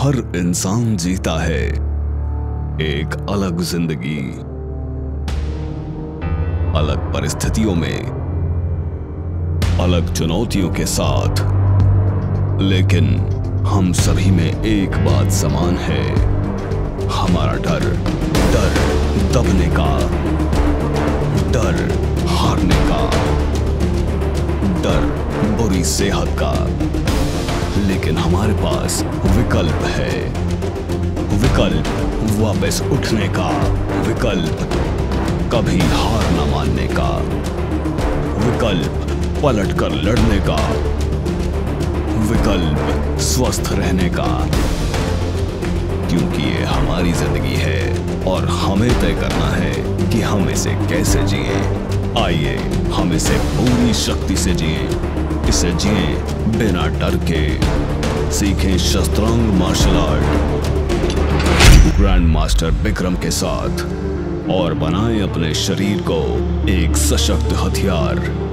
हर इंसान जीता है एक अलग जिंदगी, अलग परिस्थितियों में, अलग चुनौतियों के साथ, लेकिन हम सभी में एक बात समान है, हमारा डर दबने का, डर हारने का, डर बुरी सेहत का। लेकिन हमारे पास विकल्प है, विकल्प वापस उठने का, विकल्प कभी हार न मानने का, विकल्प पलट कर लड़ने का, विकल्प स्वस्थ रहने का। क्योंकि ये हमारी जिंदगी है और हमें तय करना है कि हम इसे कैसे जिएं। आइए हम इसे पूरी शक्ति से जिएं, इसे जिएं बिना डर के। सीखें Shastrang martial art grand master Bikram के साथ और बनाएं अपने शरीर को एक सशक्त हथियार।